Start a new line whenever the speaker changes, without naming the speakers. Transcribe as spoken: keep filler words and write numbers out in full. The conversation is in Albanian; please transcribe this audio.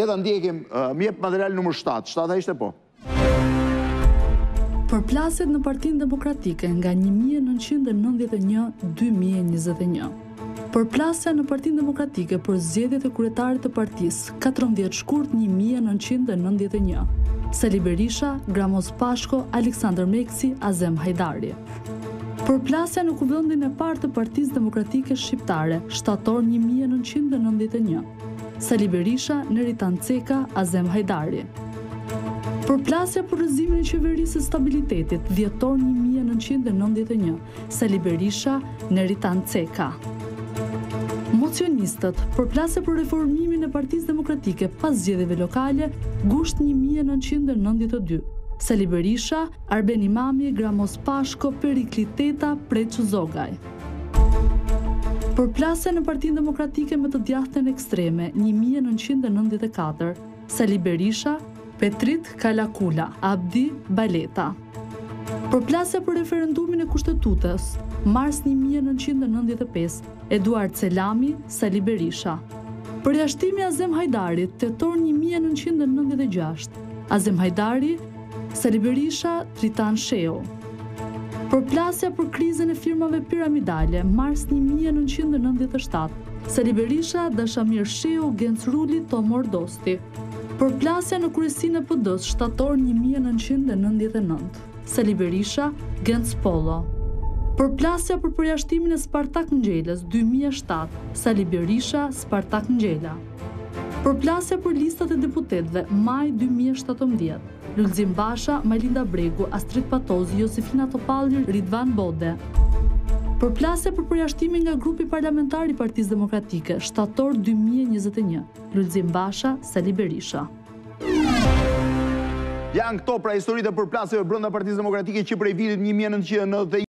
Le ta ndjekim, më jep material numër shtatë. Shtata ishte po.
Përplasjet në Partinë Demokratike nga një mijë e nëntëqind e nëntëdhjetë e një deri në dy mijë e njëzet e një. Përplasja në Partinë Demokratike për zgjedhjet e kryetarit të partisë katërmbëdhjetë shkurt një mijë e nëntëqind e nëntëdhjetë e një. Sali Berisha, Gramos Pashko, Aleksandër Meksi, Azem Hajdari. Përplasja në Kuvendin e parë të Partisë Demokratike Shqiptare, shtator një mijë e nëntëqind e nëntëdhjetë e një. Sali Berisha, Neritan Ceka, Azem Hajdari. Përplasja për rrëzimin e qeverisë së stabilitetit, dhjetor një mijë e nëntëqind e nëntëdhjetë e një. Sali Berisha, Neritan Ceka. Mocionistët, përplasja për reformimin e Partisë Demokratike pas zgjedhjeve lokale, gusht një mijë e nëntëqind e nëntëdhjetë e dy. Sali Berisha, Arben Imami, Gramos Pashko, Perikli Teta, Preçu Zogaj. Përplasja në Partinë Demokratike me të djathtën ekstreme, një mijë e nëntëqind e nëntëdhjetë e katër. Sali Berisha, Petrit Kalakula, Abdi Baleta. Përplasja për referendumin e kushtetutës, mars një mijë e nëntëqind e nëntëdhjetë e pesë, Eduard Selami, Sali Berisha. Përjashtimi Azem Hajdarit, tetor një mijë e nëntëqind e nëntëdhjetë e gjashtë, Azem Hajdari, Sali Berisha, Tritan Sheu. Përplasja për krizën e firmave piramidale, mars një mijë e nëntëqind e nëntëdhjetë e shtatë, Sali Berisha, Dashamir Sheu, Genc Ruli, Tomor Dosti. Përplasja në kryesinë e P D-s, shtator një mijë e nëntëqind e nëntëdhjetë e nëntë, Sali Berisha, Genc Pollo. Përplasja për përjashtimin e Spartak Nxelës, dy mijë e shtatë, Sali Berisha, Spartak Nxela. Përplasja për listat e deputetëve, maj dy mijë e shtatëmbëdhjetë, Lulzim Basha, Majlinda Bregu, Astrid Patozi, Josifina Topalli, Ridvan Bode. Përplasja për përjashtimin nga grupi parlamentar i Partisë Demokratike, shtator dy mijë e njëzet e një, Lulzim Basha, Sali Berisha.
Janë këto pra historitë e përplasjeve brenda Partisë Demokratike që prej vitit një mijë e nëntëqind e nëntëdhjetë e një